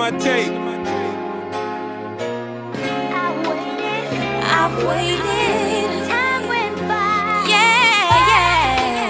my tape. I've waited. Time went by. Yeah.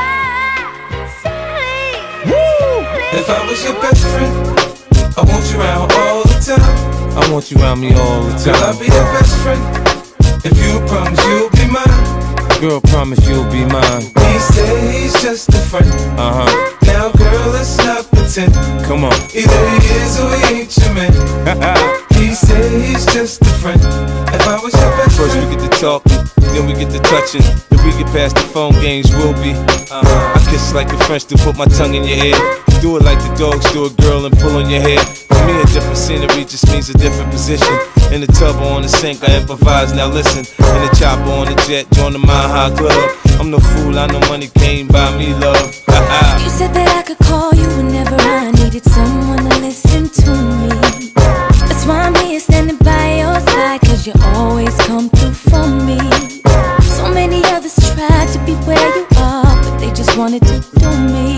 If I was your best friend, I want you around all the time. I want you around me all the time. Girl, I'll be your best friend. If you promise you'll be mine. Girl, promise you'll be mine. He said he's just a friend. Now girl, let's not pretend. Come on. Either he is or he ain't your man. He said he's just a friend. If I was your best First friend. we get to talking, then we get to touching. If we get past the phone games, we'll be I kiss like the French to put my tongue in your ear. Do it like the dogs do a girl and pull on your hair. For me a different scenery just means a different position. In the tub or on the sink I improvise, now listen. In the chopper on the jet, join the Mile High Club. I'm no fool, I know money can't buy me love. You said that I could call you whenever I needed someone to listen to me. That's why I'm here standing by your side, cause you always come through for me. So many others tried to be where you are, but they just wanted to do me.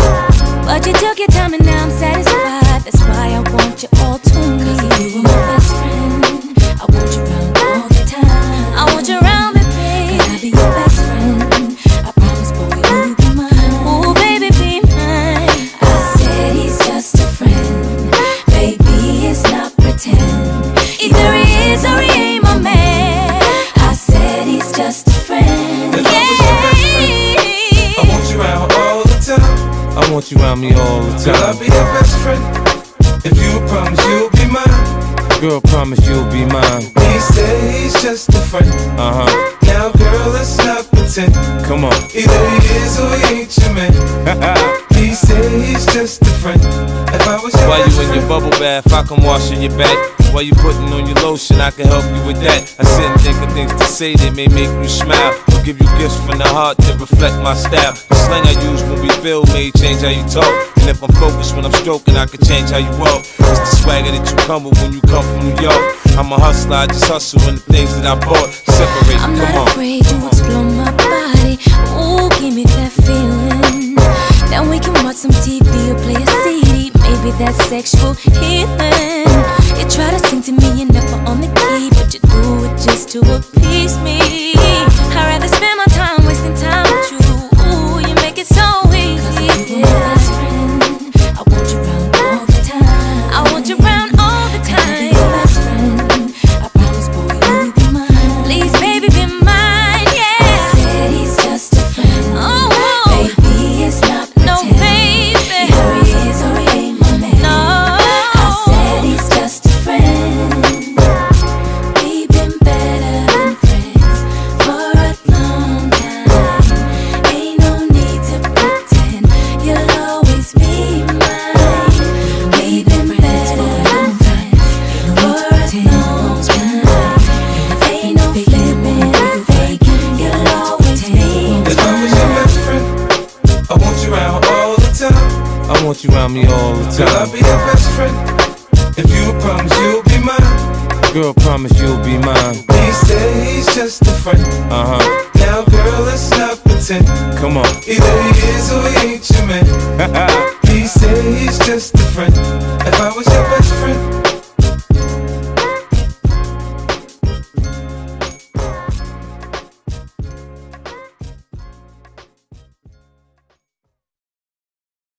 But you took your time and now I'm satisfied. That's why I want you all to me. Cause you were my best friend, I want you around all the time. I want you around me, babe. Could I be your best friend? I promise, boy, you'll be mine. Ooh, baby, be mine. I said he's just a friend. Baby, it's not pretend. Either he is or he ain't my man. I said he's just a friend. If I was your best friend, I want you around all the time. I want you around me all the time. Girl, I'll be your best friend. If you promise you'll be mine. Girl, promise you'll be mine. He said he's just a friend. Now girl, let's not pretend. Come on. Either he is or he ain't your man. He said he's just a friend. If I was your While best you in friend. your bubble bath, I come washing your back. While you putting on your lotion, I can help you with that. I sit and think of things to say that may make you smile, or give you gifts from the heart that reflect my style. The slang I use when we build may change how you talk, and if I'm focused when I'm stroking, I can change how you walk. It's the swagger that you come with when you come from New York. I'm a hustler, I just hustle in the things that I bought. Separate, I'm come not on. afraid to explore my body. Ooh, give me that feeling. Then we can watch some TV or play a CD. Maybe that's sexual healing. You try to sing to me and never on the key, but you do it just to appease me. I'd rather spend my time wasting time with you. Ooh, you make it so easy. Cause you're my best friend, I want you around all the time. I want you around all the time. Be your best friend, I promise, boy, you'll be mine. Please, baby, be mine, yeah. I said he's just a friend. Oh, baby, it's not pretend. No, baby. Either he is or he ain't my man. No, I said he's just a friend. We've been better than friends for a long time. Ain't no need to pretend. You'll always be mine. We've been better than friends for a long time. Ain't no flipping or faking. You'll always be If I was your best friend, I want you around all the time. I want you around me all the Girl, I'll time. be your best friend. If you promise you'll be mine. Girl, promise you'll be mine. He said he's just a friend. Now girl, let's not pretend. Come on. Either he is or he ain't your man. He said he's just a friend. If I was your